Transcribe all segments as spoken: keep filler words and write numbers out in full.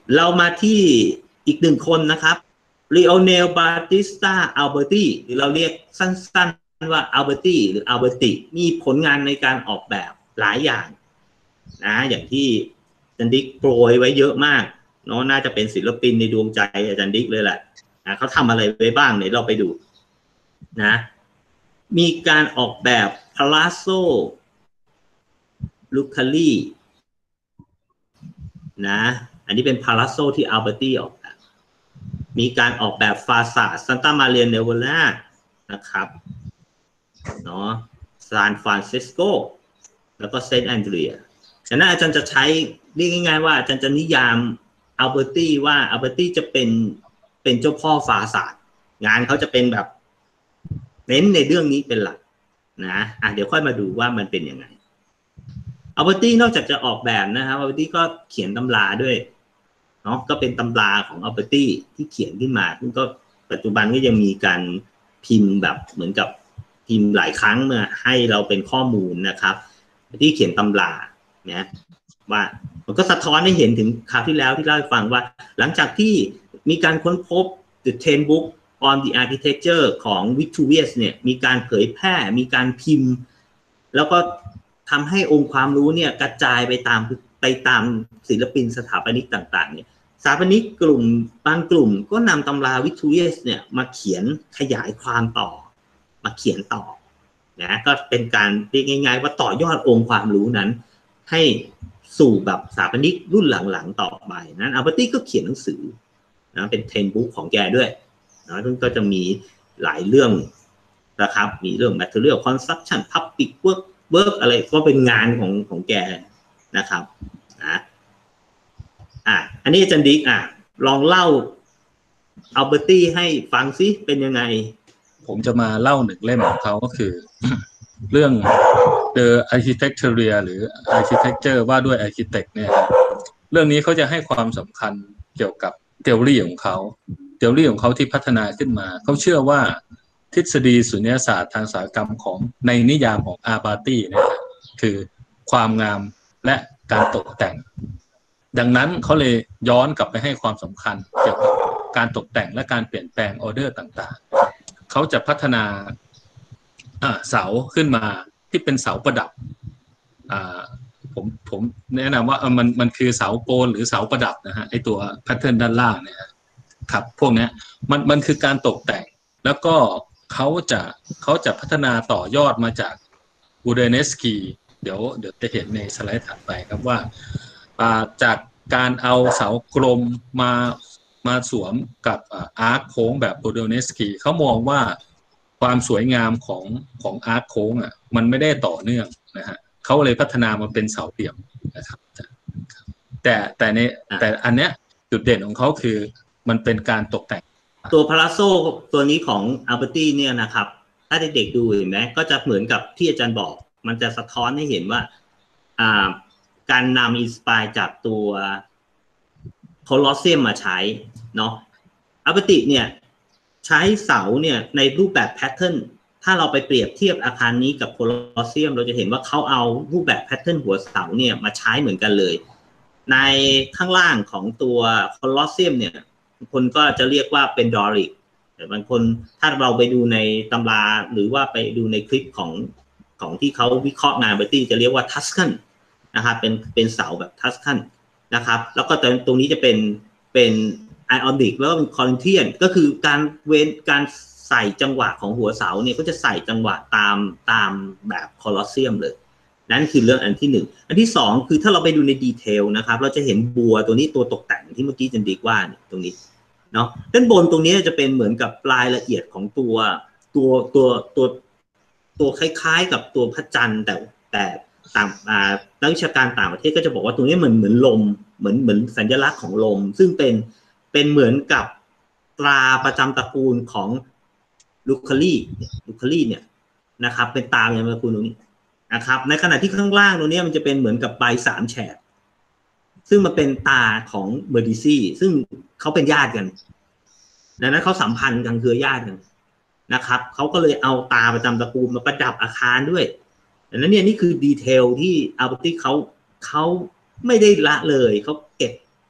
เรามาที่อีกหนึ่งคนนะครับลีโอเนลบาติสตาอัลเบอร์ตีหรือเราเรียกสั้นๆว่าอัลเบอร์ตีหรืออัลเบอร์ติมีผลงานในการออกแบบหลายอย่างนะอย่างที่อาจารย์ดิ๊กโปรยไว้เยอะมากเนาะน่าจะเป็นศิลปินในดวงใจอาจารย์ดิ๊กเลยแหละนะเขาทำอะไรไว้บ้างเนี่ยเราไปดูนะมีการออกแบบ Palazzo Lucali นะอันนี้เป็น Palazzo ที่อัลเบอร์ตีออกแบบมีการออกแบบฟาซาดซันตามาเรียเนโวลานะครับเนาะซานฟรานซิสโกแล้วก็เซนต์แอนเดรียฉะนั้นอาจารย์จะใช้เรียกง่ายๆว่าอาจารย์จะนิยามอัลเบอร์ตีว่าอัลเบอร์ตีจะเป็นเป็นเจ้าพ่อฟาซาดงานเขาจะเป็นแบบเน้นในเรื่องนี้เป็นหลักนะอ่ะเดี๋ยวค่อยมาดูว่ามันเป็นยังไงอัลเบอร์ตีนอกจากจะออกแบบนะครับอัลเบอร์ตีก็เขียนตำราด้วยเนาะก็เป็นตำราของอัลเบอร์ตีที่เขียนขึ้นมาซึ่งก็ปัจจุบันก็ยังมีการพิมพ์แบบเหมือนกับพิมพ์หลายครั้งมาให้เราเป็นข้อมูลนะครับที่เขียนตำราเนี่ยว่ามันก็สะท้อนให้เห็นถึงคราวที่แล้วที่เล่าให้ฟังว่าหลังจากที่มีการค้นพบ The Ten Book on the Architecture ของ Vitruvius เนี่ยมีการเผยแพร่มีการพิมพ์แล้วก็ทำให้องค์ความรู้เนี่ยกระจายไปตามไปตามศิลปินสถาปนิกต่างๆเนี่ยสถาปนิกกลุ่มบางกลุ่มก็นำตำรา Vitruvius เนี่ยมาเขียนขยายความต่อมาเขียนต่อนะก็เป็นการเรียกง่ายๆว่าต่อยอดองค์ความรู้นั้นให้สู่แบบสถาปนิกรุ่นหลังๆต่อไปนั้นอัลเบอร์ตีก็เขียนหนังสือนะเป็นเทนบุ๊กของแกด้วยนะซึ่งก็จะมีหลายเรื่องนะครับมีเรื่อง material construction public work work อะไรก็เป็นงานของของแกนะครับนะอ่ะอันนี้อาจารย์ดิ๊กอ่ะลองเล่าอัลเบอร์ตีให้ฟังซิเป็นยังไงผมจะมาเล่าหนึ่งเล่มของเขาก็คือ เรื่อง The Architecture หรือ Architecture ว่าด้วย Architect เนี่ยเรื่องนี้เขาจะให้ความสำคัญเกี่ยวกับ theory ของเขา theory ของเขาที่พัฒนาขึ้นมาเขาเชื่อว่าทฤษฎีสุญญศาสตร์ทางอุตสาหกรรมของในนิยามของอาร์บาร์ตี้เนี่ยคือความงามและการตกแต่งดังนั้นเขาเลยย้อนกลับไปให้ความสำคัญเกี่ยวกับการตกแต่งและการเปลี่ยนแปลงออเดอร์ต่างๆเขาจะพัฒนาเสาขึ้นมาที่เป็นเสาประดับผมผมแนะนำว่ามันมันคือเสาโกนหรือเสาประดับนะฮะไอตัวแพทเทิร์นด้านล่างเนี่ยครับพวกนี้มันมันคือการตกแต่งแล้วก็เขาจะเขาจะพัฒนาต่อยอดมาจากบูเดเนสกีเดี๋ยวเดี๋ยวจะเห็นในสไลด์ถัดไปครับว่าจากการเอาเสากลมมามาสวมกับอาร์คโค้งแบบบูเดเนสกีเขามองว่าความสวยงามของของอาร์คโค้งอ่ะมันไม่ได้ต่อเนื่องนะฮะเขาเลยพัฒนามาเป็นเสาเหลี่ยมนะครับแต่แต่ในแต่อันเนี้ยจุดเด่นของเขาคือมันเป็นการตกแต่งตัวพาราโซตัวนี้ของอัลเบอร์ตีเนี่ยนะครับถ้าเด็กๆดูเห็นไหมก็จะเหมือนกับที่อาจารย์บอกมันจะสะท้อนให้เห็นว่าอ่าการนำอินสปายจากตัวโคลอสเซียมมาใช้เนาะอัลเบอร์ตีเนี่ยใช้เสาเนี่ยในรูปแบบแพทเทิร์นถ้าเราไปเปรียบเทียบอาคารนี้กับโคลอสเซียมเราจะเห็นว่าเขาเอารูปแบบแพทเทิร์นหัวเสาเนี่ยมาใช้เหมือนกันเลยในข้างล่างของตัวโคลอสเซียมเนี่ยบางคนก็จะเรียกว่าเป็นดอริกแต่บางคนถ้าเราไปดูในตำราหรือว่าไปดูในคลิปของของที่เขาวิเคราะห์งานเบอร์ตี้จะเรียกว่าทัสกันนะครับเป็นเป็นเสาแบบทัสกันนะครับแล้วก็ตรงนี้จะเป็นเป็นไอออนิกแล้วก็เป็นคอรินเทียนก็คือการเว้นการใส่จังหวะของหัวเสาเนี่ยก็จะใส่จังหวะตามตามแบบโคลอสเซียมเลยนั่นคือเรื่องอันที่หนึ่งอันที่สองคือถ้าเราไปดูในดีเทลนะครับเราจะเห็นบัวตัวนี้ตัวตกแต่งที่เมื่อกี้จันดีกว่าตรงนี้เนาะด้านบนตรงนี้จะเป็นเหมือนกับรายละเอียดของตัวตัวตัวตัวตัวคล้ายๆกับตัวพระจันทร์แต่แต่ต่างนักวิชาการต่างประเทศก็จะบอกว่าตรงนี้เหมือนเหมือนลมเหมือนเหมือนสัญลักษณ์ของลมซึ่งเป็นเป็นเหมือนกับตราประจำตระกูลของลูคาลีลูคาลีเนี่ยนะครับเป็นตราอย่างตระกูลตรงนี้นะครับในขณะที่ข้างล่างตรงนี้มันจะเป็นเหมือนกับใบสามแฉกซึ่งมันเป็นตาของเมอร์ดิซี่ซึ่งเขาเป็นญาติกันดังนั้นเขาสัมพันธ์กันคือญาติกันนะครับเขาก็เลยเอาตาประจำตระกูลมาประดับอาคารด้วยดังนั้นเนี่ยนี่คือดีเทลที่อัลเบอร์ตี้เขาเขาไม่ได้ละเลยเขาเก็บ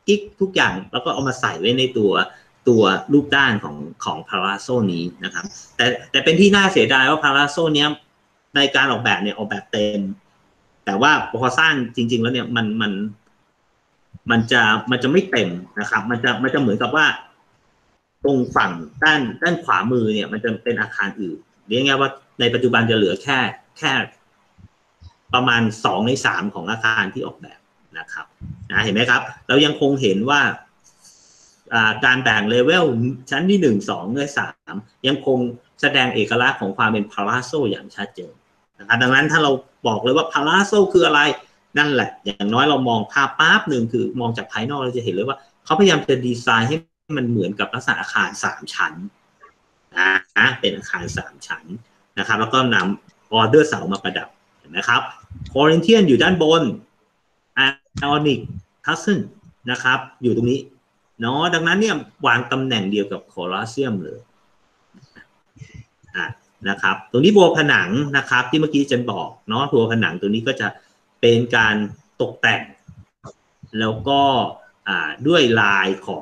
กิ๊กทุกอย่างแล้วก็เอามาใส่ไว้ในตัวตัวรูปด้านของของพาราโซนี้นะครับแต่แต่เป็นที่น่าเสียดายว่าพาราโซเนี้ยในการออกแบบเนี่ยออกแบบเต็มแต่ว่าพอสร้างจริงๆแล้วเนี่ยมันมันมันจะมันจะไม่เต็มนะครับมันจะมันจะเหมือนกับว่าตรงฝั่งด้านด้านขวามือเนี่ยมันจะเป็นอาคารอื่นเรียกง่ายว่าในปัจจุบันจะเหลือแค่แค่ประมาณสองในสามของอาคารที่ออกแบบนะครับนะเห็นไหมครับเรายังคงเห็นว่าการแบ่งเลเวลชั้นที่หนึ่ง สองและสามยังคงแสดงเอกลักษณ์ของความเป็นพาราโซอย่างชัดเจนนะครับดังนั้นถ้าเราบอกเลยว่าพาราโซคืออะไรนั่นแหละอย่างน้อยเรามองภาพปั๊บหนึ่งคือมองจากภายนอกเราจะเห็นเลยว่าเขาพยายามจะดีไซน์ให้มันเหมือนกับลักษณะอาคารสามชั้นนะเป็นอาคารสามชั้นนะครับแล้วก็นำออเดอร์เสามาประดับเห็นไหมครับคอรินเทียนอยู่ด้านบนไอออนิกทัสเซนนะครับอยู่ตรงนี้เนาะดังนั้นเนี่ยวางตำแหน่งเดียวกับโคลอสเซียมเลยอ่ะนะครับตรงนี้บัวผนังนะครับที่เมื่อกี้จันบอกเนาะบัวผนังตัวนี้ก็จะเป็นการตกแต่งแล้วก็อ่าด้วยลายของ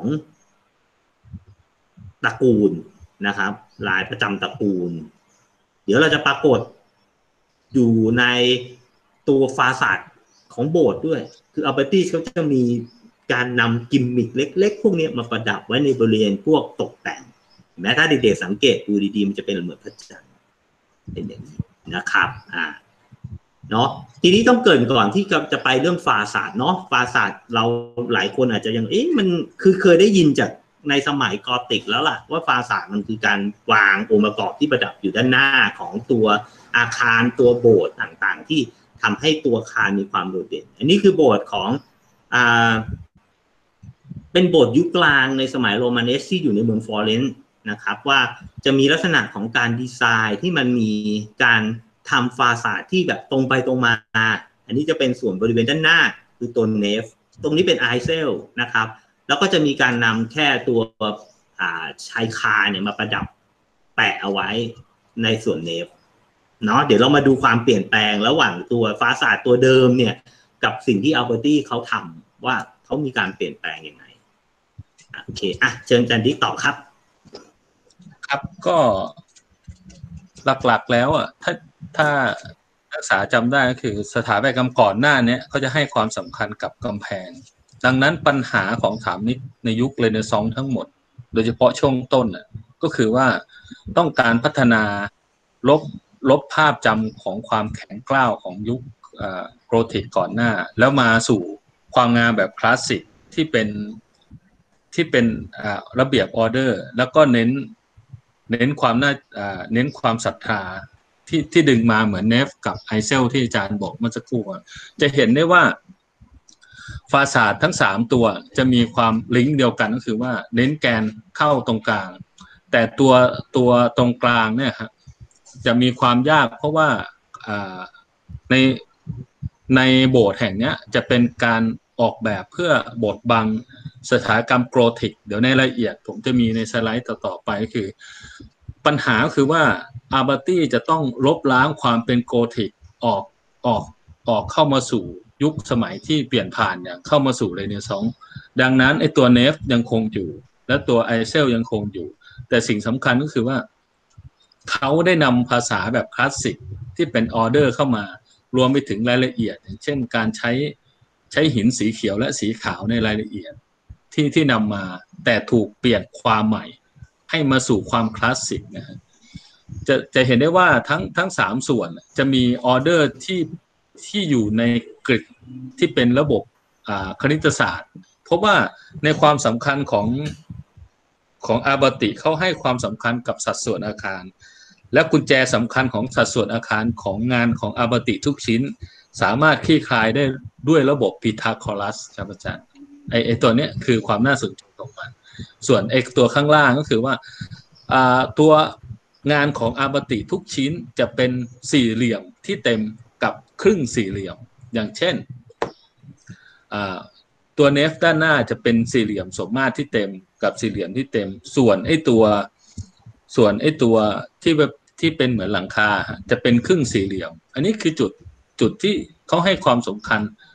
ตระกูลนะครับลายประจำตระกูลเดี๋ยวเราจะปรากฏอยู่ในตัวฟาซาดของโบสถ์ด้วยคืออัลเบอร์ตี้เขาจะมีการนำกิมมิคเล็กๆพวกนี้มาประดับไว้ในบริเวณพวกตกแต่งแม้ถ้าเด็กๆสังเกตดูดีๆมันจะเป็นเหมือนพระจันทร์เป็นอย่างนี้นะครับอ่าเนาะทีนี้ต้องเกริ่นก่อนที่จะไปเรื่องฟาซาดเนาะฟาซาดเราหลายคนอาจจะยังเอ๊ะมันคือเคยได้ยินจากในสมัยกอธิกแล้วล่ะว่าฟาซาดมันคือการวางองค์ประกอบที่ประดับอยู่ด้านหน้าของตัวอาคารตัวโบสถ์ต่างๆที่ทำให้ตัวอาคารมีความโดดเด่นอันนี้คือโบสถ์ของอ่าเป็นโบสถ์ยุคกลางในสมัยโรมาเนสที่อยู่ในเมืองฟลอเรนซ์นะครับว่าจะมีลักษณะของการดีไซน์ที่มันมีการทำฟาซาดที่แบบตรงไปตรงมาอันนี้จะเป็นส่วนบริเวณด้านหน้าคือตัวเนฟตรงนี้เป็นไอเซลนะครับแล้วก็จะมีการนำแค่ตัวชายคาเนี่ยมาประดับแปะเอาไว้ในส่วนเนฟเนาะเดี๋ยวเรามาดูความเปลี่ยนแปลงระหว่างตัวฟาซาดตัวเดิมเนี่ยกับสิ่งที่อัลเบอร์ตี้เขาทำว่าเขามีการเปลี่ยนแปลงยังไงโอเคอ่ะเชิญจันดิต่อครับครับก็หลักๆแล้วอ่ะถ้าถ้านักศึกษาจำได้ก็คือสถาปัตยกรรมก่อนหน้านี้เขาจะให้ความสำคัญกับกำแพงดังนั้นปัญหาของสถาปนิกในยุคเรเนซองส์ทั้งหมดโดยเฉพาะช่วงต้นอ่ะก็คือว่าต้องการพัฒนาลบลบภาพจำของความแข็งกร้าวของยุคโกธิกก่อนหน้าแล้วมาสู่ความงามแบบคลาสสิกที่เป็นที่เป็นระเบียบออเดอร์แล้วก็เน้นเน้นความน่าเน้นความศรัทธาที่ที่ดึงมาเหมือนเนฟกับไอเซลที่อาจารย์บอกเมื่อสักครู่จะเห็นได้ว่าฟาซาดทั้งสามตัวจะมีความลิงก์เดียวกันก็คือว่าเน้นแกนเข้าตรงกลางแต่ตัวตัวตรงกลางเนี่ยครับจะมีความยากเพราะว่าในในโบสถ์แห่งนี้จะเป็นการออกแบบเพื่อบดบังสถานกรรมโกธิกเดี๋ยวในรายละเอียดผมจะมีในสไลด์ต่อๆไปคือปัญหาคือว่าอาร์เบอร์ตี้จะต้องลบล้างความเป็นโกธิกออกออกออกเข้ามาสู่ยุคสมัยที่เปลี่ยนผ่านเนี่ยเข้ามาสู่เรเนซองส์ดังนั้นไอ้ตัวเนฟยังคงอยู่และตัวไอเซลยังคงอยู่แต่สิ่งสำคัญก็คือว่าเขาได้นำภาษาแบบคลาสสิกที่เป็นออเดอร์เข้ามารวมไปถึงรายละเอียดอย่างเช่นการใช้ใช้หินสีเขียวและสีขาวในรายละเอียดที่ที่นำมาแต่ถูกเปลี่ยนความใหม่ให้มาสู่ความคลาสสิกนะฮะจะจะเห็นได้ว่าทั้งทั้งสามส่วนจะมีออเดอร์ที่ที่อยู่ในกริดที่เป็นระบบคณิตศาสตร์เพราะว่าในความสำคัญของของอาร์เบอร์ติเขาให้ความสำคัญกับสัดส่วนอาคารและกุญแจสำคัญของสัดส่วนอาคารของงานของอาร์เบอร์ติทุกชิ้นสามารถคลี่คลายได้ด้วยระบบพีทาโกรัสครับอาจารย์ไอไอตัวเนี้ยคือความน่าสนใจของมันส่วนไอตัวข้างล่างก็คือว่าอ่าตัวงานของอาร์เบอร์ติทุกชิ้นจะเป็นสี่เหลี่ยมที่เต็มกับครึ่งสี่เหลี่ยมอย่างเช่นอ่าตัวเนฟด้านหน้าจะเป็นสี่เหลี่ยมสมมาตรที่เต็มกับสี่เหลี่ยมที่เต็มส่วนไอตัวส่วนไอตัวที่แบบที่เป็นเหมือนหลังคาจะเป็นครึ่งสี่เหลี่ยมอันนี้คือจุดจุดที่เขาให้ความสำคัญ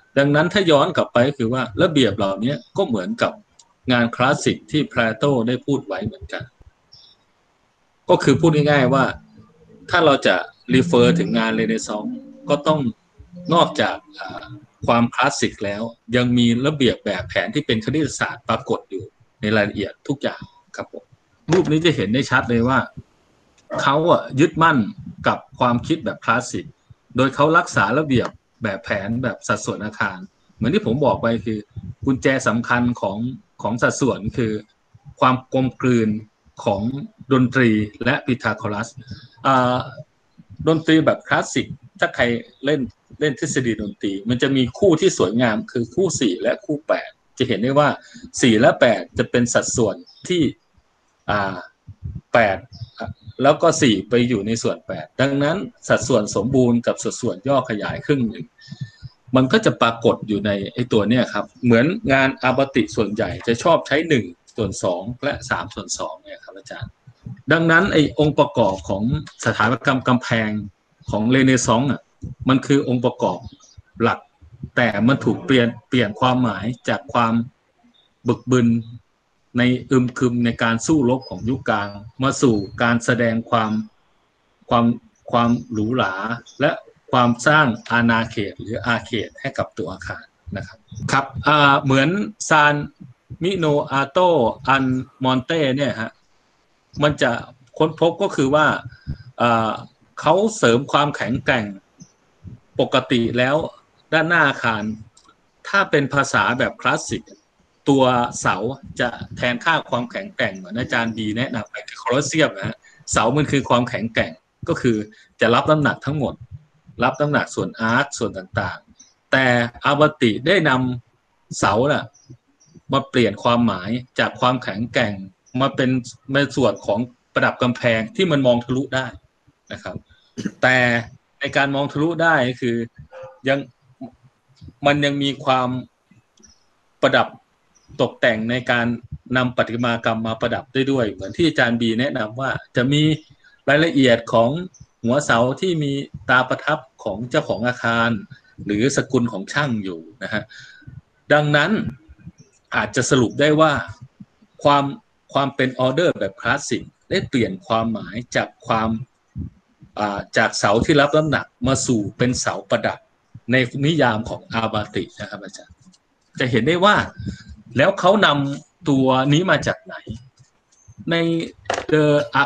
ดังนั้นถ้าย้อนกลับไปก็คือว่าระเบียบเหล่านี้ก็เหมือนกับงานคลาสสิกที่เพลโตได้พูดไว้เหมือนกันก็คือพูดง่ายๆว่าถ้าเราจะรีเฟอร์ถึงงานเรเนซองส์ก็ต้องนอกจากความคลาสสิกแล้วยังมีระเบียบแบบแผนที่เป็นคณิตศาสตร์ปรากฏอยู่ในรายละเอียดทุกอย่างครับผมรูปนี้จะเห็นได้ชัดเลยว่าเขาอะยึดมั่นกับความคิดแบบคลาสสิกโดยเขารักษาระเบียบแบบแผนแบบสัดส่วนอาคารเหมือนที่ผมบอกไปคือกุญแจสำคัญของของสัดส่วนคือความกลมกลืนของดนตรีและพีทาโกรัสดนตรีแบบคลาสสิกถ้าใครเล่นเล่นทฤษฎีดนตรีมันจะมีคู่ที่สวยงามคือคู่สี่และคู่แปดจะเห็นได้ว่าสี่และแปดจะเป็นสัดส่วนที่อ่าแปดแล้วก็สี่ไปอยู่ในส่วนแปดดังนั้นสัดส่วนสมบูรณ์กับสัดส่วนย่อขยายครึ่งหนึ่งมันก็จะปรากฏอยู่ในไอ้ตัวเนี้ยครับเหมือนงานอาบติส่วนใหญ่จะชอบใช้หนึ่งส่วนสองและสามส่วนสองเนี่ยครับอาจารย์ดังนั้นไอ้องค์ประกอบของสถาปัตยกรรมกำแพงของเรเนซองส์อ่ะมันคือองค์ประกอบหลักแต่มันถูกเปลี่ยนเปลี่ยนความหมายจากความบึกบึนในอึมครึมในการสู้รบของยุคกลางมาสู่การแสดงความความความหรูหราและความสร้างอาณาเขตหรืออาเขตให้กับตัวอาคารนะครับครับอ่าเหมือนซานมิโนอาโตอันมอนเต้เนี่ยฮะมันจะค้นพบก็คือว่าอ่าเขาเสริมความแข็งแกร่งปกติแล้วด้านหน้าอาคารถ้าเป็นภาษาแบบคลาสสิกตัวเสาจะแทนค่าความแข็งแกร่งเหมือนอาจารย์ดีแนะนำไปคือโคลอสเซียมนะฮะเสามันคือความแข็งแกร่งก็คือจะรับน้ำหนักทั้งหมดรับน้ำหนักส่วนอาร์คส่วนต่างๆแต่อาบติได้นำเสาน่ะมาเปลี่ยนความหมายจากความแข็งแกร่งมาเป็นในส่วนของประดับกำแพงที่มันมองทะลุได้นะครับแต่ในการมองทะลุได้คือยังมันยังมีความประดับตกแต่งในการนำประติมากรรมมาประดับได้ด้วยเหมือนที่อาจารย์บีแนะนำว่าจะมีรายละเอียดของหัวเสาที่มีตาประทับของเจ้าของอาคารหรือสกุลของช่างอยู่นะฮะดังนั้นอาจจะสรุปได้ว่าความความเป็นออเดอร์แบบคลาสสิกได้เปลี่ยนความหมายจากความจากเสาที่รับน้ำหนักมาสู่เป็นเสาประดับในนิยามของอาบาตินะครับอาจารย์จะเห็นได้ว่าแล้วเขานำตัวนี้มาจากไหนใน The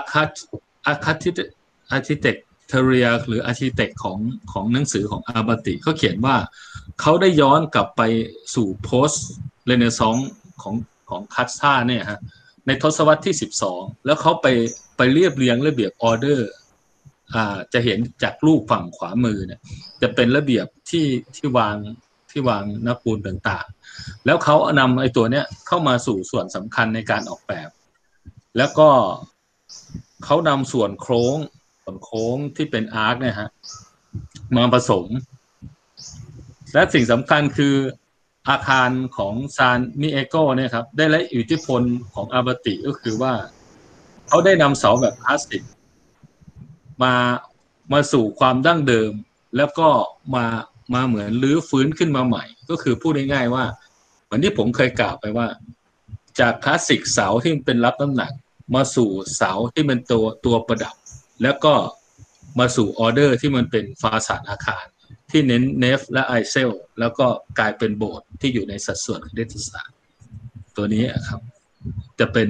Architecture หรือ Architect ของของหนังสือของอาบาติเขาเขียนว่าเขาได้ย้อนกลับไปสู่ Post Renaissance ของของคัสตาเนี่ยฮะในทศวรรษที่สิบสองแล้วเขาไปไปเรียบเรียงระเบียบออเดอร์อ่าจะเห็นจากรูปฝั่งขวามือเนี่ยจะเป็นระเบียบที่ที่วางที่วางหน้าปูนต่างๆแล้วเขานำไอ้ตัวเนี้ยเข้ามาสู่ส่วนสำคัญในการออกแบบแล้วก็เขานำส่วนโค้งส่วนโค้งที่เป็นอาร์คเนี่ยฮะมาผสมและสิ่งสำคัญคืออาคารของซานมิเอโกเนี่ยครับได้รับอิทธิพลของอาบาติก็คือว่าเขาได้นำเสาแบบคลาสสิกมามาสู่ความดั้งเดิมแล้วก็มามาเหมือนรื้อฟื้นขึ้นมาใหม่ก็คือพูดง่ายๆว่าเหมือนที่ผมเคยกล่าวไปว่าจากคลาสสิกเสาที่เป็นรับน้ำหนักมาสู่เสาที่เป็นตัวตัวประดับแล้วก็มาสู่ออเดอร์ที่มันเป็นฟาซาดอาคารที่เน้นเนฟและไอเซลแล้วก็กลายเป็นโบสถ์ที่อยู่ในสัดส่วนคณิตศาสตร์ตัวนี้ครับจะเป็น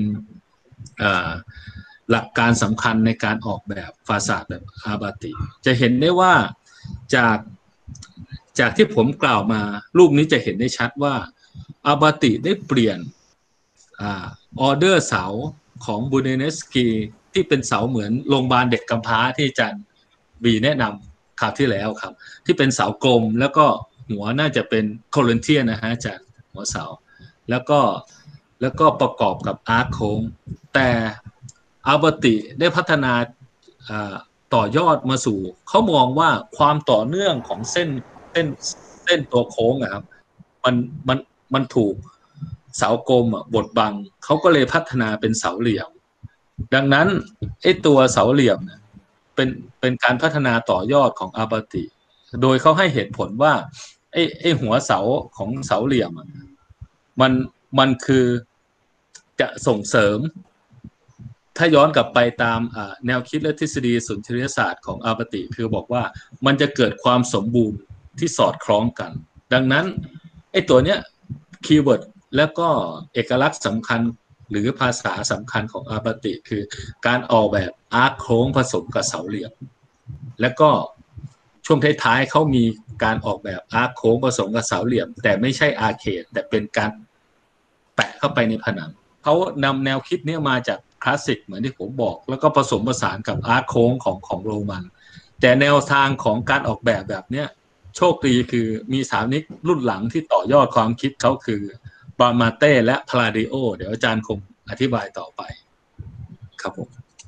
หลักการสำคัญในการออกแบบฟาซาดแบบอาบาติจะเห็นได้ว่าจากจากที่ผมกล่าวมารูปนี้จะเห็นได้ชัดว่าอาบาติได้เปลี่ยนออเดอร์เสาของบูเนเนสกีที่เป็นเสาเหมือนโรงพยาบาลเด็กกำพร้าที่อาจารย์บีแนะนำคราวที่แล้วครับที่เป็นเสากลมแล้วก็หัวน่าจะเป็นโคลินเทียนนะฮะจากหัวเสาแล้วก็แล้วก็ประกอบกับอาร์คโค้งแต่อาบาติได้พัฒนาต่อยอดมาสู่เขามองว่าความต่อเนื่องของเส้นเส้นเส้นตัวโค้งนะครับมันมันมันถูกเสากลมอ่ะบดบังเขาก็เลยพัฒนาเป็นเสาเหลี่ยมดังนั้นไอ้ตัวเสาเหลี่ยมเนี่ยเป็นเป็นการพัฒนาต่อยอดของอาบาติโดยเขาให้เหตุผลว่าไอ้ไอ้หัวเสาของเสาเหลี่ยมมันมันคือจะส่งเสริมถ้าย้อนกลับไปตามแนวคิดและทฤษฎีสุนทรียศาสตร์ของอาปติคือบอกว่ามันจะเกิดความสมบูรณ์ที่สอดคล้องกันดังนั้นไอ้ตัวเนี้ยคีย์เวิร์ดแล้วก็เอกลักษณ์สำคัญหรือภาษาสำคัญของอาปติคือการออกแบบอาร์คโค้งผสมกับเสาเหลี่ยมแล้วก็ช่วงท้ายๆเขามีการออกแบบอาร์คโค้งผสมกับเสาเหลี่ยมแต่ไม่ใช่อาร์เคดแต่เป็นการแปะเข้าไปในผนังเขานำแนวคิดนี้มาจากคลาสสิกเหมือนที่ผมบอกแล้วก็ผสมผสานกับอาร์คโค้งของของโรมันแต่แนวทางของการออกแบบแบบเนี้ยโชคดีคือมีสถาปนิกรุ่นหลังที่ต่อยอดความคิดเขาคือบามาเต้และพลาดิโอเดี๋ยวอาจารย์คงอธิบายต่อไปครับผม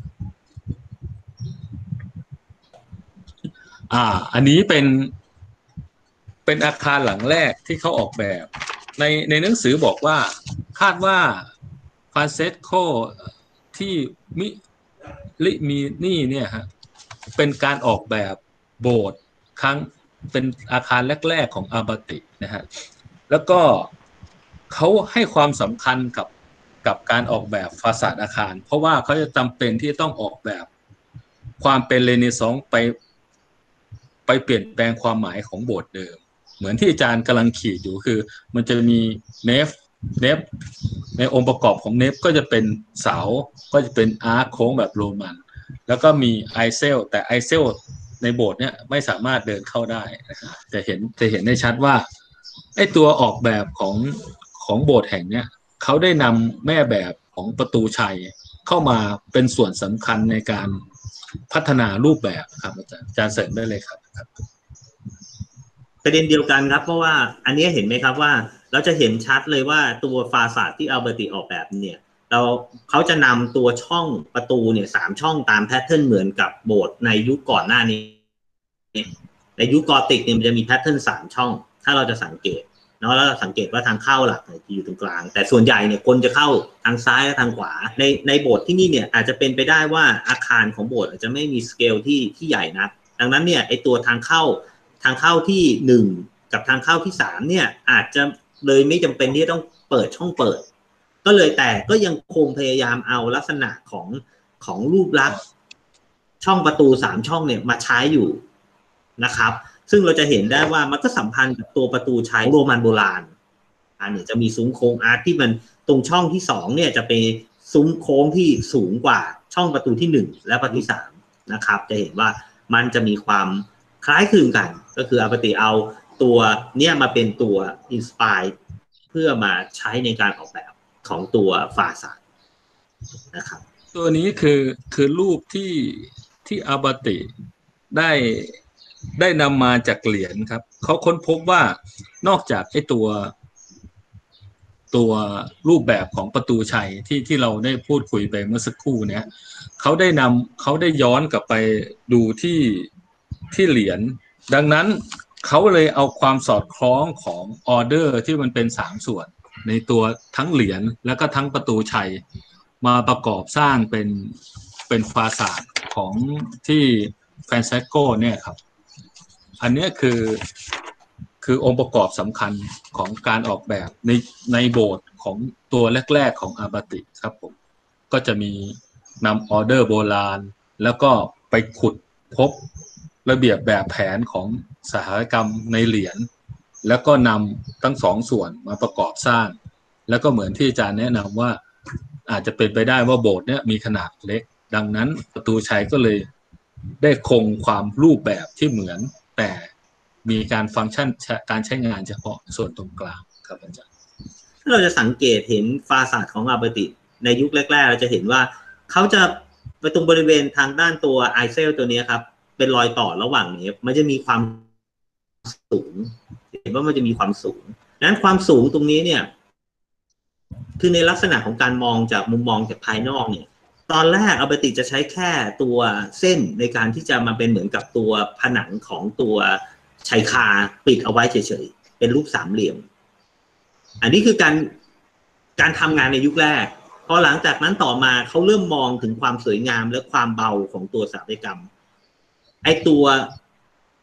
อ่าอันนี้เป็นเป็นอาคารหลังแรกที่เขาออกแบบในในหนังสือบอกว่าคาดว่าฟรานเซสโกที่มิลิมีนี่เนี่ยฮะเป็นการออกแบบโบสถ์ครั้งเป็นอาคารแรกๆของอาบาตินะฮะแล้วก็เขาให้ความสำคัญกับกับการออกแบบฟาสาดอาคารเพราะว่าเขาจะจำเป็นที่ต้องออกแบบความเป็นเรเนซองส์ไปไปเปลี่ยนแปลงความหมายของโบสถ์เดิมเหมือนที่อาจารย์กำลังขีดอยู่คือมันจะมีเนฟเนฟในองค์ประกอบของเนฟก็จะเป็นเสาก็จะเป็นอาร์คโค้งแบบโรมันแล้วก็มีไอเซลแต่ไอเซลในโบสถ์เนี่ยไม่สามารถเดินเข้าได้นะครับจะเห็นจะเห็นได้ชัดว่าไอตัวออกแบบของของโบสถ์แห่งเนี้ยเขาได้นำแม่แบบของประตูชัยเข้ามาเป็นส่วนสำคัญในการพัฒนารูปแบบครับอาจารย์อาจารย์เสริมได้เลยครับประเด็นเดียวกันครับเพราะว่าอันนี้เห็นไหมครับว่าเราจะเห็นชัดเลยว่าตัวฟาสาดที่อัลเบอร์ติออกแบบเนี่ยเราเขาจะนำตัวช่องประตูเนี่ยสามช่องตามแพทเทิร์นเหมือนกับโบสถ์ในยุคก่อนหน้านี้ในยุคกอธิกเนี่ยมันจะมีแพทเทิร์นสามช่องถ้าเราจะสังเกตเนาะแล้วสังเกตว่าทางเข้าหลักจะอยู่ตรงกลางแต่ส่วนใหญ่เนี่ยคนจะเข้าทางซ้ายและทางขวาในในโบสถ์ที่นี่เนี่ยอาจจะเป็นไปได้ว่าอาคารของโบสถ์อาจจะไม่มีสเกลที่ที่ใหญ่นักดังนั้นเนี่ยไอตัวทางเข้าทางเข้าที่หนึ่งกับทางเข้าที่สามเนี่ยอาจจะเลยไม่จำเป็นที่ต้องเปิดช่องเปิดก็เลยแต่ก็ยังคงพยายามเอาลักษณะของของรูปลักษณ์ช่องประตูสามช่องเนี่ยมาใช้อยู่นะครับซึ่งเราจะเห็นได้ว่ามันก็สัมพันธ์กับตัวประตูใช้โรมันโบราณอันนี้จะมีซุ้มโค้งอาร์ตที่มันตรงช่องที่สองเนี่ยจะเป็นซุ้มโค้งที่สูงกว่าช่องประตูที่หนึ่งและประตูที่สามนะครับจะเห็นว่ามันจะมีความคล้ายคลึงกันก็คืออาปติเอาตัวเนี่ยมาเป็นตัวอินสไปร์เพื่อมาใช้ในการออกแบบของตัวฟาสาดนะครับตัวนี้คือคือรูปที่ที่อาบาติได้ได้นำมาจากเหรียญครับเขาค้นพบว่านอกจากไอ้ตัวตัวรูปแบบของประตูชัยที่ที่เราได้พูดคุยไปเมื่อสักครู่เนี้ยเขาได้นำเขาได้ย้อนกลับไปดูที่ที่เหรียญดังนั้นเขาเลยเอาความสอดคล้องของออเดอร์ที่มันเป็นสามส่วนในตัวทั้งเหรียญแล้วก็ทั้งประตูชัยมาประกอบสร้างเป็นเป็นฟาสาดของที่แฟนเซโกเนี่ยครับอันนี้คือคือองค์ประกอบสำคัญของการออกแบบในในโบสถ์ของตัวแรกๆของอาบาติครับผมก็จะมีนำออเดอร์โบราณแล้วก็ไปขุดพบระเบียบแบบแผนของสถาปัตยกรรมในเหรียญแล้วก็นำทั้งสองส่วนมาประกอบสร้างแล้วก็เหมือนที่อาจารย์แนะนำว่าอาจจะเป็นไปได้ว่าโบสถ์เนี้ยมีขนาดเล็กดังนั้นประตูชัยก็เลยได้คงความรูปแบบที่เหมือนแต่มีการฟังก์ชันการใช้งานเฉพาะส่วนตรงกลางครับอาจารย์ถ้าเราจะสังเกตเห็นฟาสาดของอาบาติในยุคแรกๆเราจะเห็นว่าเขาจะไปตรงบริเวณทางด้านตัวไอเซลตัวนี้ครับเป็นรอยต่อระหว่างนี้มันจะมีความสูงเห็นว่ามันจะมีความสูงนั้นความสูงตรงนี้เนี่ยคือในลักษณะของการมองจากมุมมองจากภายนอกเนี่ยตอนแรกอาบาติจะใช้แค่ตัวเส้นในการที่จะมาเป็นเหมือนกับตัวผนังของตัวชายคาปิดเอาไว้เฉยๆเป็นรูปสามเหลี่ยมอันนี้คือการการทำงานในยุคแรกพอหลังจากนั้นต่อมาเขาเริ่มมองถึงความสวยงามและความเบาของตัวสถาปัตยกรรมไอตัว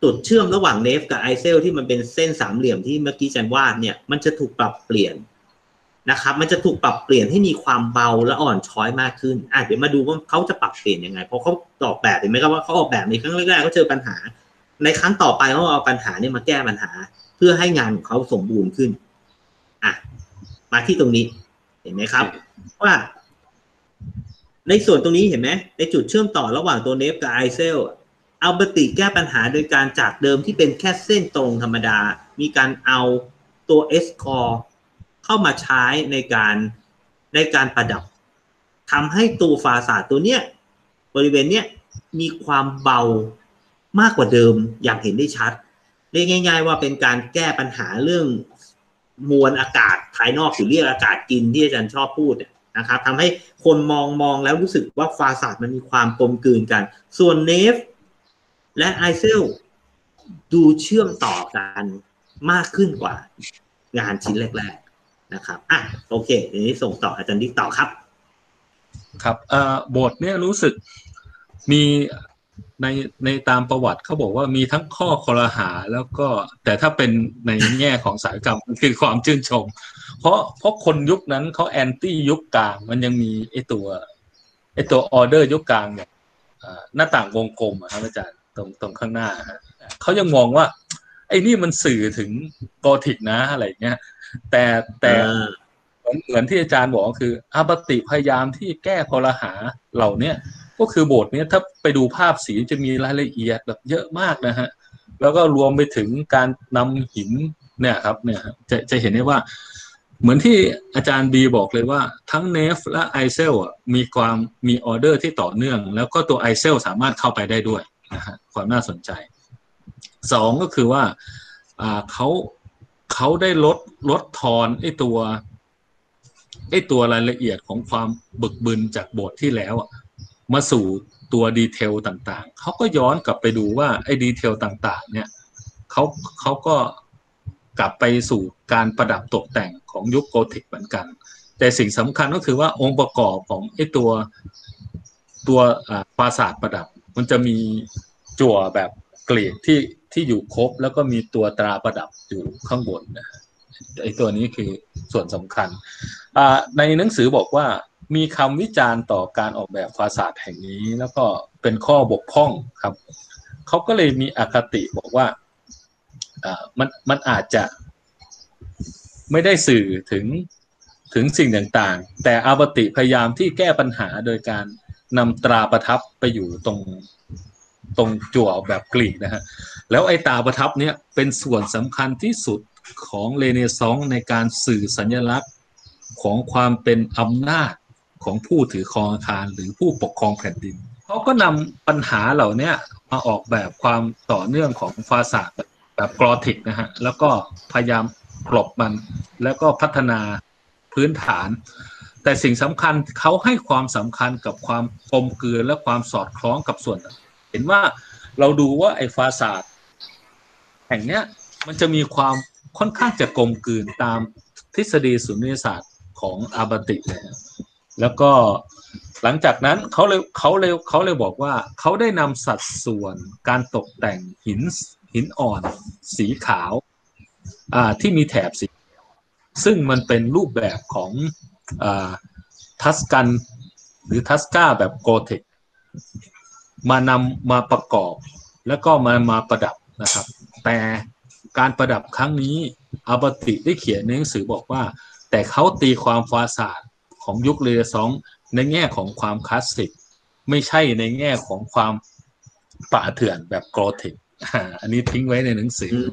จุดเชื่อมระหว่างเนฟกับไอเซลที่มันเป็นเส้นสามเหลี่ยมที่เมื่อกี้จันวาดเนี่ยมันจะถูกปรับเปลี่ยนนะครับมันจะถูกปรับเปลี่ยนให้มีความเบาและอ่อนช้อยมากขึ้นอ่ะเดี๋ยวมาดูว่าเขาจะปรับเปลี่ยนยังไงเพราะเขาออกแบบเห็นไหมครับว่าเขาออกแบบในครั้งแรกๆเขาเจอปัญหาในครั้งต่อไปเขาเอาปัญหาเนี่ยมาแก้ปัญหาเพื่อให้งานของเขาสมบูรณ์ขึ้นอ่ะมาที่ตรงนี้เห็นไหมครับว่าในส่วนตรงนี้เห็นไหมในจุดเชื่อมต่อระหว่างตัวเนฟกับไอเซลอัลเบอร์ติแก้ปัญหาโดยการจากเดิมที่เป็นแค่เส้นตรงธรรมดามีการเอาตัว S core เข้ามาใช้ในการในการประดับทำให้ตัวฟาสาดตัวเนี้ยบริเวณเนี้ยมีความเบามากกว่าเดิมอย่างเห็นได้ชัดเรียกง่ายๆว่าเป็นการแก้ปัญหาเรื่องมวลอากาศภายนอกหรือเรียกอากาศกินที่อาจารย์ชอบพูดนะครับทำให้คนมองมองแล้วรู้สึกว่าฟาสาดมันมีความกลมกลืนกันส่วนเนฟและไอเซลดูเชื่อมต่อกันมากขึ้นกว่างานชิ้นแรกๆนะครับอ่ะโอเคทีนี้ส่งต่ออาจารย์ดิ๊กต่อครับครับเอ่อบทเนี่ยรู้สึกมีในในตามประวัติเขาบอกว่ามีทั้งข้อคอรหาแล้วก็แต่ถ้าเป็นในแง่ของสายกรรมมันคือความชื่นชมเพราะเพราะคนยุคนั้นเขาแอนตี้ยุคกลางมันยังมีไอตัวไอตัวออเดอร์ยุคกลางเนี่ยหน้าต่างวงกลมครับอาจารย์ตรงตรงข้างหน้าเขายังมองว่าไอ้นี่มันสื่อถึงโกธิกนะอะไรเงี้ยแต่แต่เหมือนเหมือนที่อาจารย์บอกก็คืออาบติพยายามที่แก้คอรหาเหล่านี้ก็คือโบสถ์นี้ถ้าไปดูภาพสีจะมีรายละเอียดแบบเยอะมากนะฮะแล้วก็รวมไปถึงการนำหินเนี่ยครับเนี่ยจะจะเห็นได้ว่าเหมือนที่อาจารย์บีบอกเลยว่าทั้งเนฟและไอเซลมีความมีออเดอร์ที่ต่อเนื่องแล้วก็ตัวไอเซลสามารถเข้าไปได้ด้วยนะฮะความน่าสนใจสองก็คือว่าอ่าเขาเขาได้ลดลดทอนไอ้ตัวไอ้ตัวรายละเอียดของความบึกบึนจากบทที่แล้วมาสู่ตัวดีเทลต่างๆเขาก็ย้อนกลับไปดูว่าไอ้ดีเทลต่างๆเนี่ยเขาเขาก็กลับไปสู่การประดับตกแต่งของยุคโกธิกเหมือนกันแต่สิ่งสำคัญก็คือว่าองค์ประกอบของไอ้ตัวตัวปราสาทประดับมันจะมีจั่วแบบเกลียดที่ที่อยู่ครบแล้วก็มีตัวตราประดับอยู่ข้างบนนะไอ้ตัวนี้คือส่วนสำคัญในหนังสือบอกว่ามีคำวิจารณ์ต่อการออกแบบปราสาทแห่งนี้แล้วก็เป็นข้อบกพร่องครับเขาก็เลยมีอคติบอกว่ามันมันอาจจะไม่ได้สื่อถึงถึงสิ่งต่างๆแต่อาบติพยายามที่แก้ปัญหาโดยการนำตราประทับไปอยู่ตรงตรงจั่วแบบกรีกนะฮะแล้วไอ้ตราประทับเนี้ยเป็นส่วนสำคัญที่สุดของเรเนซองส์ในการสื่อสัญลักษณ์ของความเป็นอำนาจของผู้ถือครองอาคารหรือผู้ปกครองแผ่นดินเขาก็นำปัญหาเหล่านี้มาออกแบบความต่อเนื่องของฟาสาดแบบกรอธิกนะฮะแล้วก็พยายามกลบมันแล้วก็พัฒนาพื้นฐานแต่สิ่งสำคัญเขาให้ความสำคัญกับความกลมกลืนและความสอดคล้องกับส่วนเห็นว่าเราดูว่าไอ้ฟาสาดแห่งเนี้ยมันจะมีความค่อนข้างจะกลมกลืนตามทฤษฎีสุนิยศาสตร์ของอาบติเลยแล้วก็หลังจากนั้นเขาเลยเขาเลยเขาเลยบอกว่าเขาได้นำสัดส่วนการตกแต่งหินหินอ่อนสีขาวอ่าที่มีแถบสีซึ่งมันเป็นรูปแบบของอ่าทัสกันหรือทัสกาแบบโกธิกมานำมาประกอบแล้วก็มามาประดับนะครับแต่การประดับครั้งนี้อาบติได้เขียนในหนังสือบอกว่าแต่เขาตีความฟาสาดของยุคเรเนซองส์ในแง่ของความคลาสสิกไม่ใช่ในแง่ของความป่าเถื่อนแบบโกธิกอันนี้ทิ้งไว้ในหนังสือ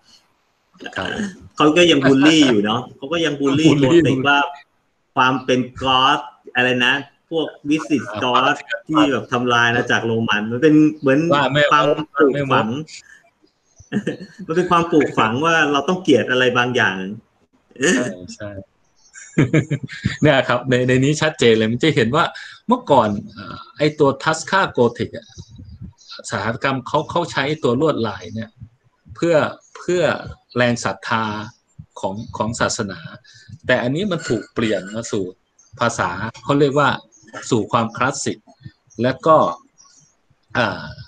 เขาก็ยังบูลลี่อยู่เนาะเขาก็ยังบูลลี่โกธิกว่าความเป็นกอสอะไรนะพวกวิสิตกอสที่แบบทำลายนะจากโรมันมันเป็นเหมือนความปลูกฝังมันเป็นความปลูกฝังว่าเราต้องเกลียดอะไรบางอย่างใช่เนี่ยครับในในนี้ชัดเจนเลยมันจะเห็นว่าเมื่อก่อนไอตัวทัสคาโกธิกสถาปัตยกรรมเขาเขาใช้ตัวลวดลายเนี่ยเพื่อเพื่อแรงศรัทธาของของศาสนาแต่อันนี้มันถูกเปลี่ยนมาสู่ภาษาเขาเรียกว่าสู่ความคลาสสิกและก็อ่า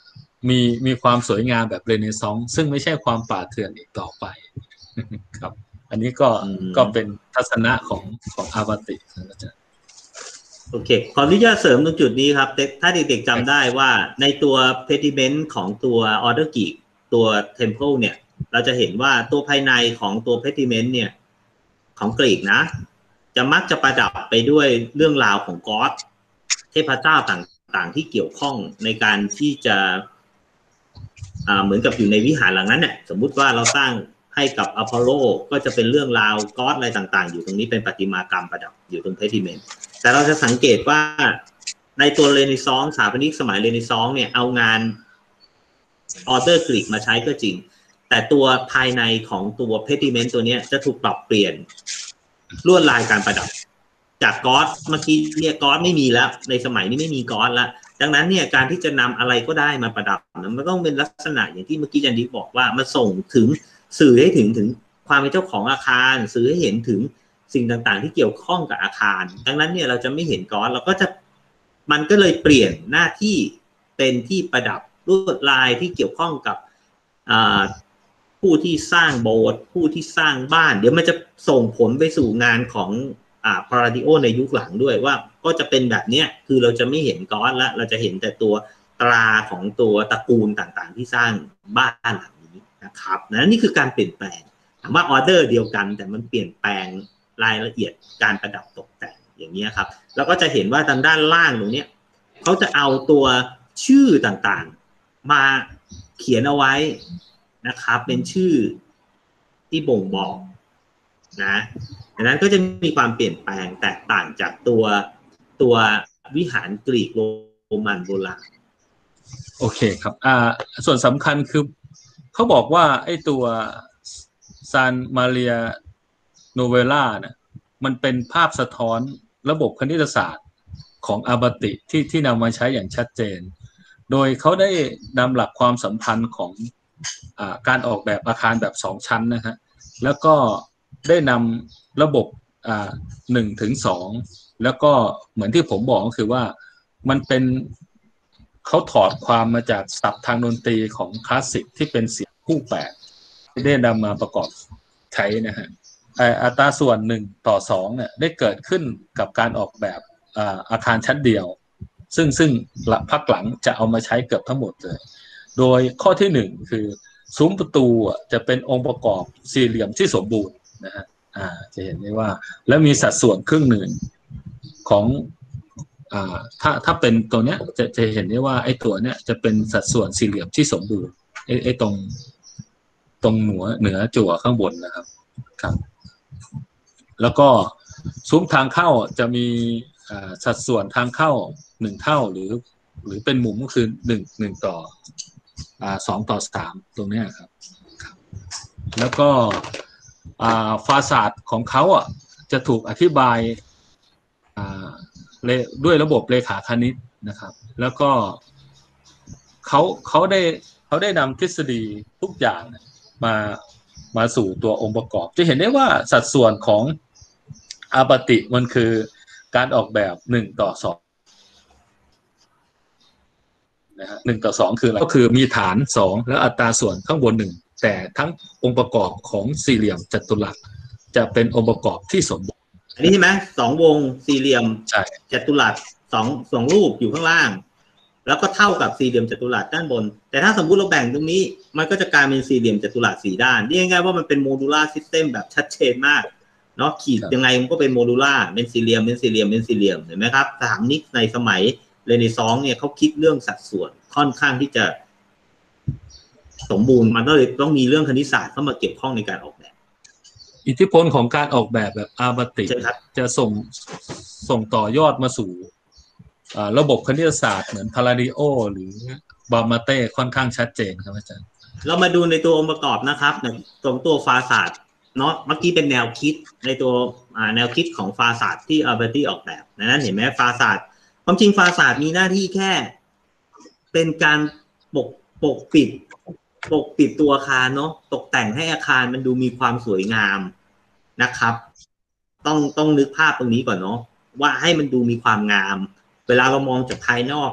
มีมีความสวยงามแบบเรเนซองส์ซึ่งไม่ใช่ความป่าเถื่อนอีกต่อไปครับ อันนี้ก็ก็เป็นทัศนะของของอาบาติครับอาจารย์โอเคขออนุญาตเสริมตรงจุดนี้ครับถ้าเด็กๆจำได้ว่าในตัวเพดิเมนต์ของตัวออเดอร์กีกตัวเทมเพลเนี่ยเราจะเห็นว่าตัวภายในของตัวเพดิเมนต์เนี่ยของกรีกนะจะมักจะประดับไปด้วยเรื่องราวของก็อดเทพเจ้าต่างๆที่เกี่ยวข้องในการที่จะอ่าเหมือนกับอยู่ในวิหารหลังนั้นเนี่ยสมมุติว่าเราสร้างให้กับอพอลโลก็จะเป็นเรื่องราวก็อดอะไรต่างๆอยู่ตรงนี้เป็นประติมากรรมประดับอยู่ตรงเพดิเมนต์แต่เราจะสังเกตว่าในตัวเรเนซองส์สถาปนิกสมัยเรเนซองส์เนี่ยเอางานออเดอร์กรีกมาใช้ก็จริงแต่ตัวภายในของตัวเพดิเมนต์ตัวนี้จะถูกปรับเปลี่ยนลวดลายการประดับจากก๊อซเมื่อกี้เนี่ยก๊อซไม่มีแล้วในสมัยนี้ไม่มีก๊อซแล้วดังนั้นเนี่ยการที่จะนำอะไรก็ได้มาประดับมันต้องเป็นลักษณะอย่างที่เมื่อกี้จันดิบอกว่ามันส่งถึงสื่อให้ถึงถึงความเป็นเจ้าของอาคารสื่อให้เห็นถึงสิ่งต่างๆที่เกี่ยวข้องกับอาคารดังนั้นเนี่ยเราจะไม่เห็นก๊อซเราก็จะมันก็เลยเปลี่ยนหน้าที่เป็นที่ประดับลวดลายที่เกี่ยวข้องกับผู้ที่สร้างโบสถ์ผู้ที่สร้างบ้านเดี๋ยวมันจะส่งผลไปสู่งานของอ่าพาราดิโอในยุคหลังด้วยว่าก็จะเป็นแบบเนี้ยคือเราจะไม่เห็นก๊อซแล้วเราจะเห็นแต่ตัวตราของตัวตระกูลต่างๆที่สร้างบ้านหลังนี้นะครับนะนี่คือการเปลี่ยนแปลงถามว่าออเดอร์เดียวกันแต่มันเปลี่ยนแปลงรายละเอียดการประดับตกแต่งอย่างนี้ครับแล้วก็จะเห็นว่าทางด้านล่างตรงนี้เขาจะเอาตัวชื่อต่างๆมาเขียนเอาไว้นะครับเป็นชื่อที่บ่งบอกนะดังนั้นก็จะมีความเปลี่ยนแปลงแตกต่างจากตัวตัววิหารกรีกโรมันโบราณโอเคครับอ่าส่วนสำคัญคือเขาบอกว่าไอ้ตัวซานมาเรียโนเวล่าเนี่ยมันเป็นภาพสะท้อนระบบคณิตศาสตร์ของอาบาติที่ที่นำมาใช้อย่างชัดเจนโดยเขาได้นำหลักความสัมพันธ์ของอ่าการออกแบบอาคารแบบสองชั้นนะฮะแล้วก็ได้นำระบบอ่าหนึ่งถึงสองแล้วก็เหมือนที่ผมบอกก็คือว่ามันเป็นเขาถอดความมาจากศัพท์ทางดนตรีของคลาสสิกที่เป็นเสียงคู่แปดที่ได้นำมาประกอบใช้นะฮะอัตราส่วนหนึ่งต่อสองเนี่ยได้เกิดขึ้นกับการออกแบบอาคารชั้นเดียวซึ่งซึ่งพักหลังจะเอามาใช้เกือบทั้งหมดเลยโดยข้อที่หนึ่งคือซุ้มประตูจะเป็นองค์ประกอบสี่เหลี่ยมที่สมบูรณ์นะฮะอ่าจะเห็นได้ว่าและมีสัดส่วนครึ่งหนึ่งของอ่าถ้าถ้าเป็นตัวเนี้ยจะจะเห็นได้ว่าไอ้ตัวเนี้ยจะเป็นสัดส่วนสี่เหลี่ยมที่สมบูรณ์ไอ้ไอ้ตรงตรงหัวเหนือจั่วข้างบนนะครับครับแล้วก็ซุ้มทางเข้าจะมีสัดส่วนทางเข้าหนึ่งเท่าหรือหรือเป็นมุมก็คือหนึ่งหนึ่งต่ออ่าสองต่อสามตรงนี้ครับแล้วก็อ่าฟาซาดของเขาอ่ะจะถูกอธิบายอ่าด้วยระบบเลขาคณิตนะครับแล้วก็เขาเขาได้เขาได้นำทฤษฎีทุกอย่างมามาสู่ตัวองค์ประกอบจะเห็นได้ว่าสัดส่วนของอาบาติมันคือการออกแบบหนึ่งต่อสองนะฮะหนึ่งต่อสองคืออะไรก็คือมีฐานสองแล้วอัตราส่วนข้างบนหนึ่งแต่ทั้งองค์ประกอบของสี่เหลี่ยมจัตุรัสจะเป็นองค์ประกอบที่สมบูรณ์อันนี้ใช่ไหมสองวงสี่เหลี่ยมจัตุรัสสองสองรูปอยู่ข้างล่างแล้วก็เท่ากับสี่เหลี่ยมจัตุรัสด้านบนแต่ถ้าสมมุติเราแบ่งตรงนี้มันก็จะกลายเป็นสี่เหลี่ยมจัตุรัสสี่ด้านนี่ง่ายๆว่ามันเป็นโมดูล่าซิสเต็มแบบชัดเจนมากเนาะขีดยังไงมันก็เป็นโมดูล่าเป็นสี่เหลี่ยมเป็นสี่เหลี่ยมเป็นสี่เหลี่ยมเห็นไหมครับสถาปนิกในสมัยเรเนซองส์เนี่ยเขาคิดเรื่องสัดส่วนค่อนข้างที่จะสมบูรณ์มันก็เลยต้องมีเรื่องคณิตศาสตร์เข้ามาเกี่ยวข้องในการออกแบบอิทธิพลของการออกแบบแบบอาบาติจะส่งส่งต่อยอดมาสู่ระบบคณิตศาสตร์เหมือนพาราดิโอหรือบามาเต้ค่อนข้างชัดเจนครับอาจารย์เรามาดูในตัวองค์ประกอบนะครับตรงตัวฟาซาดเนาะเมื่อกี้เป็นแนวคิดในตัวแนวคิดของฟาซาดที่อาบาติออกแบบนั้นเห็นไหมฟาซาดความจริงฟาซาดมีหน้าที่แค่เป็นการปกปกปิดปกปิดตัวอาคารเนาะตกแต่งให้อาคารมันดูมีความสวยงามนะครับต้องต้องนึกภาพตรงนี้ก่อนเนาะว่าให้มันดูมีความงามเวลาเรามองจากภายนอกเนี่ย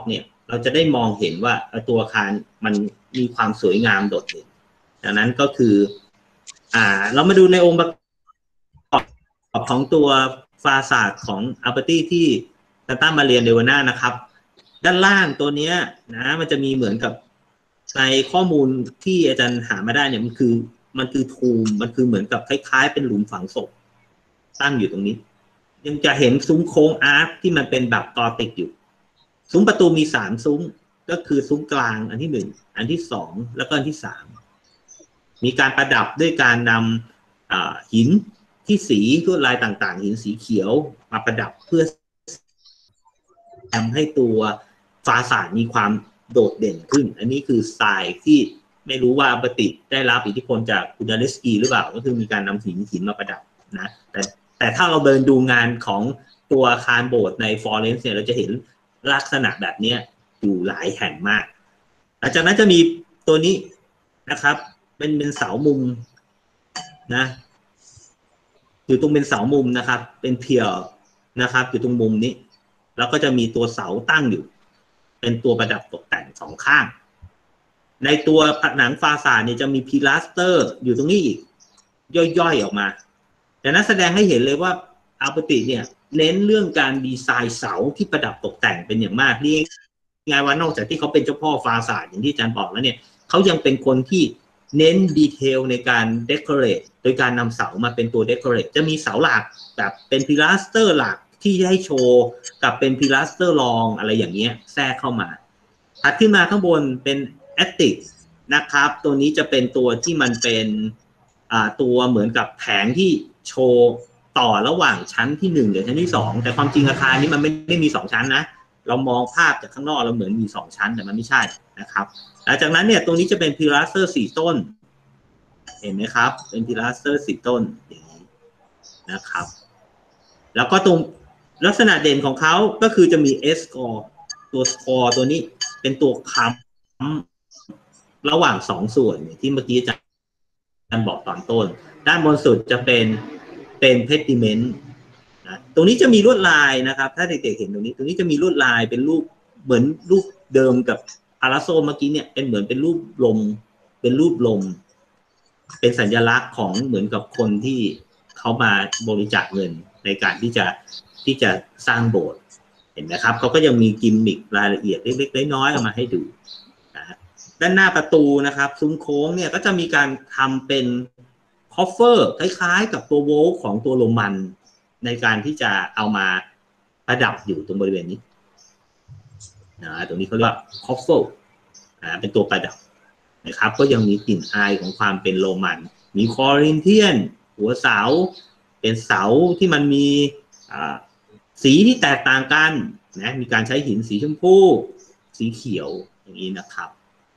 เราจะได้มองเห็นว่าตัวอาคารมันมีความสวยงามโดดเด่นดังนั้นก็คืออ่าเรามาดูในองค์ประกอบของตัวฟาซาดของอัลเบอร์ตี้ที่ซานต้ามาเรียเดวาน่านะครับด้านล่างตัวเนี้ยนะมันจะมีเหมือนกับในข้อมูลที่อาจารย์หามาได้เนี่ยมันคือมันคือทูมมันคือเหมือนกับคล้ายๆเป็นหลุมฝังศพตั้งอยู่ตรงนี้ยังจะเห็นซุ้มโค้งอาร์คที่มันเป็นแบบกอติกอยู่ซุ้มประตูมีสามซุ้มก็คือซุ้มกลางอันที่หนึ่งอันที่สองแล้วก็อันที่สามมีการประดับด้วยการนำหินที่สีลวดลายต่างๆหินสีเขียวมาประดับเพื่อทำให้ตัวฟาซาดมีความโดดเด่นขึ้นอันนี้คือสไตล์ที่ไม่รู้ว่าปฏิได้รับอิทธิพลจากคูดาเลสกีหรือเปล่าก็คือมีการนำหินหินมาประดับนะแต่แต่ถ้าเราเดินดูงานของตัวอาคารโบสถ์ในฟลอเรนซ์เนี่ยเราจะเห็นลักษณะแบบนี้อยู่หลายแห่งมากหลังจากนั้นจะมีตัวนี้นะครับเป็นเป็นเสามุมนะอยู่ตรงเป็นเสามุมนะครับเป็นเพียร์นะครับอยู่ตรงมุมนี้แล้วก็จะมีตัวเสาตั้งอยู่เป็นตัวประดับตกแต่งสองข้างในตัวผนังฟาซาดเนี่ยจะมีพิลาสเตอร์อยู่ตรงนี้อีกย่อยๆออกมาแต่นั้นแสดงให้เห็นเลยว่าอัลเบอร์ติเนี่ยเน้นเรื่องการดีไซน์เสาที่ประดับตกแต่งเป็นอย่างมากนี่ไงว่านอกจากที่เขาเป็นเจ้าพ่อฟาซาดอย่างที่อาจารย์บอกแล้วเนี่ยเขายังเป็นคนที่เน้นดีเทลในการเดคอเรทโดยการนำเสามาเป็นตัวเดคอเรทจะมีเสาหลักแบบเป็นพิลาสเตอร์หลักที่ให้โชว์กับเป็นพิลาสเตอร์รองอะไรอย่างเงี้ยแทรกเข้ามาถัดขึ้นมาข้างบนเป็นแอตติกนะครับตัวนี้จะเป็นตัวที่มันเป็นอ่าตัวเหมือนกับแผงที่โชว์ต่อระหว่างชั้นที่หนึ่งกับชั้นที่สองแต่ความจริงอาคารนี้มันไม่ได้มีสองชั้นนะเรามองภาพจากข้างนอกเราเหมือนมีสองชั้นแต่มันไม่ใช่นะครับหลังจากนั้นเนี่ยตรงนี้จะเป็นพิลาสเตอร์สี่ต้นเห็นไหมครับเป็นพิลาสเตอร์สี่ต้นอย่างนี้นะครับแล้วก็ตรงลักษณะเด่นของเขาก็คือจะมีเอสกอร์ตัวสกอร์ตัวนี้เป็นตัวค้ำระหว่างสองส่วนที่เมื่อกี้อาจารย์บอกตอนต้นด้านบนสุดจะเป็นเป็นเพดิเมนต์นะตรงนี้จะมีลวดลายนะครับถ้าเด็กๆเห็นตรงนี้ตรงนี้จะมีลวดลายเป็นรูปเหมือนรูปเดิมกับพาราโซเมื่อกี้เนี่ยเป็นเหมือนเป็นรูปลมเป็นรูปลมเป็นสัญลักษณ์ของเหมือนกับคนที่เขามาบริจาคเงินในการที่จะที่จะสร้างโบสถ์เห็นไหมครับเขาก็ยังมีกิมมิครายละเอียดเล็กๆน้อยๆเอามาให้ดูนะด้านหน้าประตูนะครับซุ้มโค้งเนี่ยก็จะมีการทำเป็นคอฟเฟอร์คล้ายๆกับตัวโวลของตัวโรมันในการที่จะเอามาประดับอยู่ตรงบริเวณนี้นะตรงนี้เขาเรียกว่าคอฟเฟอร์นะเป็นตัวประดับนะครับก็ยังมีกลิ่นอายของความเป็นโรมันมีคอรินเทียนหัวเสาเป็นเสาที่มันมีสีที่แตกต่างกันนะมีการใช้หินสีชมพูสีเขียวอย่างนี้นะครับ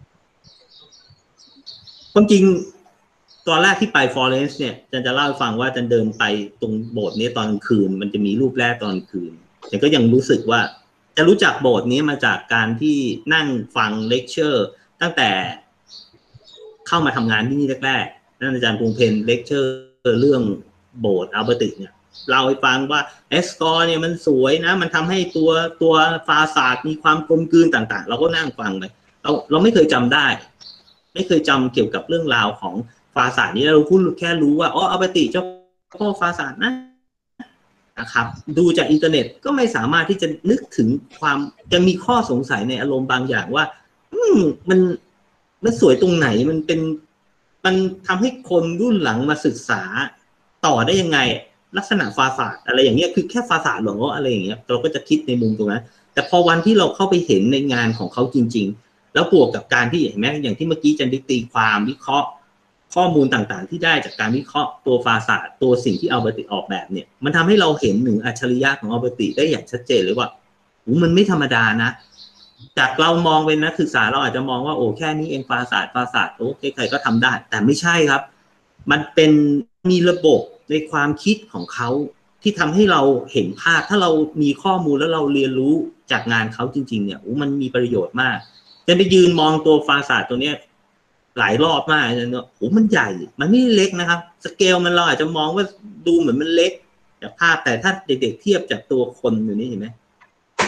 ความจริงตอนแรกที่ไปฟลอเรนซ์เนี่ยจันจะเล่าให้ฟังว่าจันเดินไปตรงโบสถ์นี้ตอนกลางคืนมันจะมีรูปแรกตอนกลางคืนแต่ก็ยังรู้สึกว่าจะรู้จักโบสถ์นี้มาจากการที่นั่งฟังเลคเชอร์ตั้งแต่เข้ามาทำงานที่นี่แรกๆนั่นอาจารย์พงษ์เพนเลคเชอร์เรื่องโบสถ์อัลเบอร์ติเนี่ยเล่าให้ฟังว่าเอสกอร์เนี่ยมันสวยนะมันทำให้ตัวตัวฟาซาดมีความกลมกลืนต่างๆเราก็นั่งฟังไปเราเราไม่เคยจำได้ไม่เคยจำเกี่ยวกับเรื่องราวของฟาซาดนี้เราพูดแค่รู้ว่าอ๋ออัลเบอร์ติเจ้าพ่อฟาซาดนะนะครับดูจากอินเทอร์เน็ตก็ไม่สามารถที่จะนึกถึงความจะมีข้อสงสัยในอารมณ์บางอย่างว่าอืมมันมันสวยตรงไหนมันเป็นมันทำให้คนรุ่นหลังมาศึกษาต่อได้ยังไงลักษณะฟาซาดอะไรอย่างเงี้ยคือแค่ฟาซาดหรออะไรอย่างเงี้ยเราก็จะคิดในมุมตรงนั้นแต่พอวันที่เราเข้าไปเห็นในงานของเขาจริงๆแล้วบวกกับการที่เห็นไหมอย่างที่เมื่อกี้จันได้ตีความวิเคราะห์ข้อมูลต่างๆที่ได้จากการวิเคราะห์ตัวฟาซาดตัวสิ่งที่อัลเบอร์ติออกแบบเนี่ยมันทำให้เราเห็นถึงอัจฉริยะของอัลเบอร์ติได้อย่างชัดเจนเลยว่าโอ้มันไม่ธรรมดานะจากเรามองเป็นนักศึกษาเราอาจจะมองว่าโอ้แค่นี้เองฟาซาดฟาซาดโอ้ใครๆก็ทำได้แต่ไม่ใช่ครับมันเป็นมีระบบในความคิดของเขาที่ทำให้เราเห็นภาพถ้าเรามีข้อมูลแล้วเราเรียนรู้จากงานเขาจริงๆเนี่ยโอ้มันมีประโยชน์มากจะไปยืนมองตัวฟาซาดตัวเนี้ยหลายรอบมากเลยเนาะโอ้มันใหญ่มันไม่เล็กนะครับสเกลมันเราอาจจะมองว่าดูเหมือนมันเล็กจากภาพแต่ถ้าเด็กๆเทียบจากตัวคนอยู่นี่เห็นไหม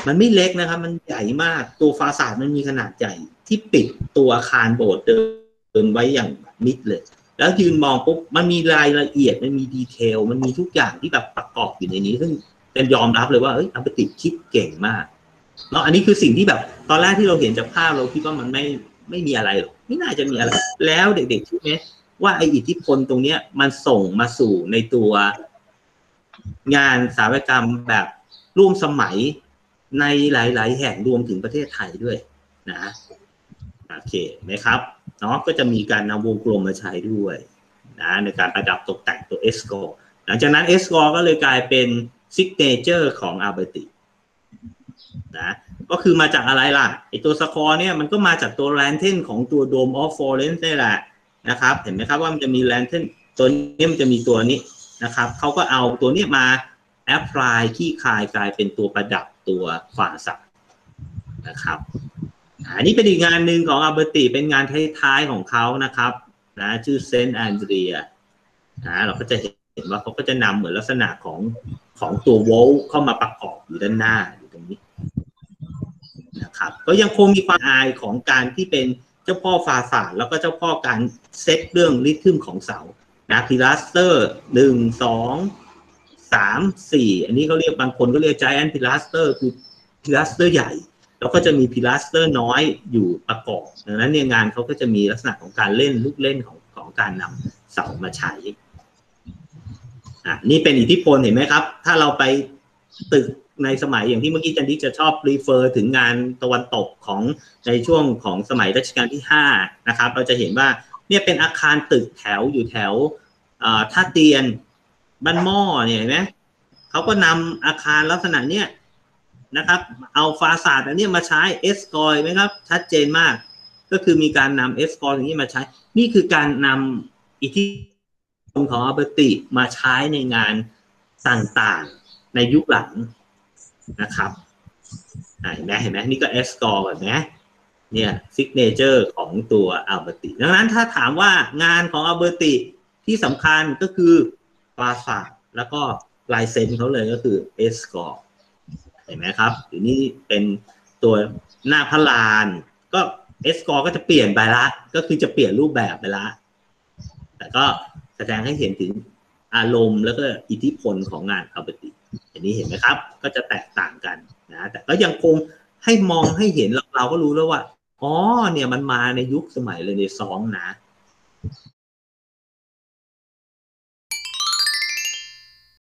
มันไม่เล็กนะครับมันใหญ่มากตัวฟาซาดมันมีขนาดใหญ่ที่ปิดตัวอาคารโบสถ์เดินไว้อย่างมิดเลยแล้วยืนมองปุ๊บมันมีรายละเอียดมันมีดีเทลมันมีทุกอย่างที่แบบประกอบอยู่ในนี้ซึ่งเป็นยอมรับเลยว่าเอ้ยอัลเบอร์ติคิดเก่งมากแล้วอันนี้คือสิ่งที่แบบตอนแรกที่เราเห็นจากภาพเราคิดว่ามันไม่ไม่มีอะไรหรอกไม่น่าจะมีอะไรแล้วเด็กๆคิดไหมว่าไอ้อิทธิพลตรงเนี้ยมันส่งมาสู่ในตัวงานสถาปัตยกรรมแบบร่วมสมัยในหลายๆแห่งรวมถึงประเทศไทยด้วยนะโอเคไหมครับเนาะก็จะมีการนำวงกลมมาใช้ด้วยนะในการประดับตกแต่งตัว Escort หลังจากนั้น Escort ก็เลยกลายเป็นซิกเนเจอร์ของ Alberti นะก็คือมาจากอะไรล่ะไอตัวสคอร์เนี่ยมันก็มาจากตัวแลนเทนของตัว Dome of Florence นี่แหละนะครับเห็นไหมครับว่ามันจะมีแลนเทนตัวนี้มันจะมีตัวนี้นะครับเขาก็เอาตัวนี้มาแอพพลายขี้คายกลายเป็นตัวประดับตัวฟาซาดนะครับอันนี้เป็นอีกงานหนึ่งของอัลเบอร์ติเป็นงานท้ายๆของเขานะครับนะชื่อเซนต์แอนเดรียนะเราก็จะเห็นว่าเขาก็จะนำเหมือนลักษณะของของตัวโวลเข้ามาประกอบอยู่ด้านหน้าอยู่ตรงนี้นะครับก็ยังคงมีความอายของการที่เป็นเจ้าพ่อฟาซาดแล้วก็เจ้าพ่อการเซตเรื่องริทึมของเสานะพิลาสเตอร์หนึ่งสองสามสี่อันนี้เขาเรียกบางคนก็เรียก Giant Pilaster คือ Pilaster ใหญ่แล้วก็จะมี Pilaster น้อยอยู่ประกอบดังนั้นเนี่ยงานเขาก็จะมีลักษณะของการเล่นลูกเล่นของของการนำเสามาใช้อ่ะนี่เป็นอิทธิพลเห็นไหมครับถ้าเราไปตึกในสมัยอย่างที่เมื่อกี้จันทิจะชอบรีเฟอร์ถึงงานตะวันตกของในช่วงของสมัยรัชกาลที่ห้านะครับเราจะเห็นว่าเนี่ยเป็นอาคารตึกแถวอยู่แถวท่าเตียนบ้านหม้อเนี่ยเห็นไหมเขาก็นำอาคารลักษณะเนี้ยนะครับเอาฟาซาดอันนี้มาใช้เอสกอยไหมครับชัดเจนมากก็คือมีการนำเอสกอยอย่างนี้มาใช้นี่คือการนำอิทธิพลของอัลเบอร์ติมาใช้ในงานต่างๆในยุคหลังนะครับเห็นไหมเห็นไหมนี่ก็เอสกอยแบบนี้เนี่ยซิกเนเจอร์ของตัวอัลเบอร์ติดังนั้นถ้าถามว่างานของอัลเบอร์ติที่สำคัญก็คือฟาซาดแล้วก็ลายเซ็นเขาเลยก็คือเอสกอร์เห็นไหมครับหรือนี่เป็นตัวหน้าพระลานก็เอสกอร์ก็จะเปลี่ยนไปละก็คือจะเปลี่ยนรูปแบบไปละแต่ก็แสดงให้เห็นถึงอารมณ์แล้วก็อิทธิพลของงานอัลเบอร์ติอันนี้เห็นไหมครับก็จะแตกต่างกันนะแต่ก็ยังคงให้มองให้เห็นเราเราก็รู้แล้วว่าอ๋อเนี่ยมันมาในยุคสมัยเรเนซองส์นะ